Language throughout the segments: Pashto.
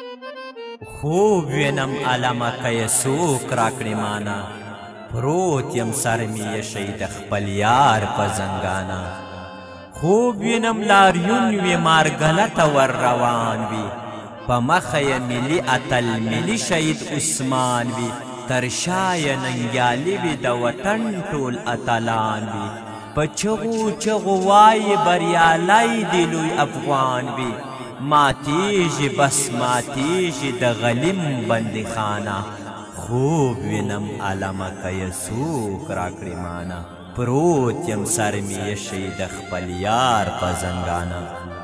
خوب وینم علمه که څوک راکړي مانا پروت یم سر می یشی د خپل یار په زنګانا خوب وینم لاریون وی مارګلته ور روان وي په مخه یې ملي اتل ملي شهید عثمان وي تر شا یې ننګیالي وي د وطن ټول اتلان وي په چغو چغو وایي بریالی دی لوی افغان وي ماتیږي بس ماتیږي د غلیم بندیخانه خوب وینم علمه که یې څوک راکړي مانا پروت یم سر می یشی د خپل یار په زنګانه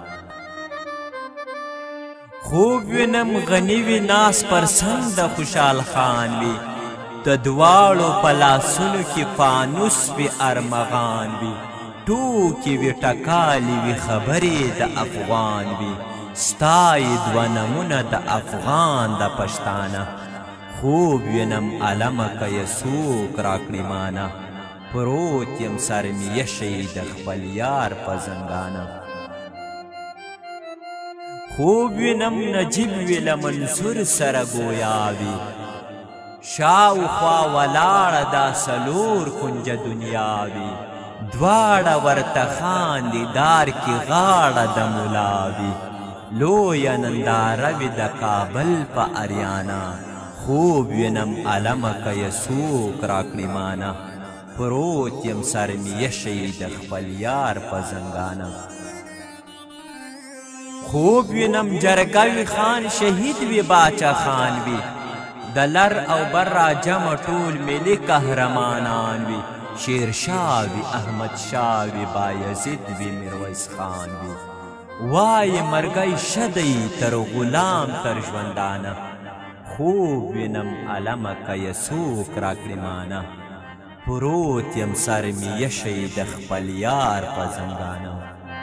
خوب وینم غنی وي ناس پر سنگ د خوشحال خان وي د دواړو په لاسونو کې فانوس وي ارمغان وي ټوکې وي ټکالې وي خبرې د افغان وي ستایي دوه نمونه د افغان د پښتانه خوب وینم علمه که یې څوک راکړي مانا پروت یم سر می یشی د خپل یار په زنګانه خوب وینم نجیب وي له منصور سره ګویا وي شاوخوا ولاړه دا څلور کنجه دنیا وي دواړه ورته خاندي دار کې غاړه د ملا وي لویه ننداره وي د کابل په اریانا خوب وینم علمه که یې څوک راکړي مانا پروت یم سر می یشی د خپل یار په زنګانه خوب وینم جرګه وي خان شهید وي باچا خان وي د لر او بر راجمع ټول ملي قهرمانان وي شیرشاه وي احمدشاه وي بایزید وي میرویس خان وي وایې مرګی ښه دی تر غلام تر ژوندانه خوب وینم علمه که یې څوک راکړي مانا پروت یم سر می یشی د خپل یار په زنګانه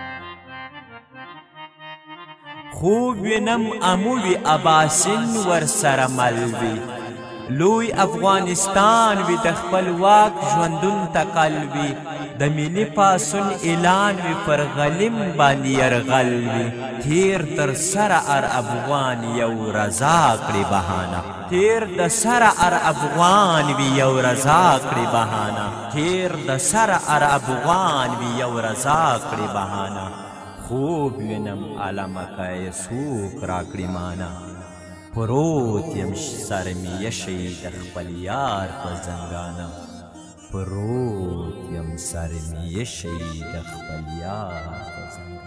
خوب وینم امو وي اباسین ورسره مل وي لوی افغانستان وي د خپل واک ژوندون تکل وي د ملي پاڅون اعلان وي پر غلیم باندې یرغل وي تیر تر سره ار افغان یو رضا کړي بهانه تیر د سره ار افغان وي یو رضا کړي بهانه تیر د سره ار افغان وي یو رضا کړي بهانه خوب وینم علمه که یې څوک راکړي مانا پروت یم سر می یشی د خپل یار په زنګانه پروت یم سر می یشی د خپل یار په زنګانه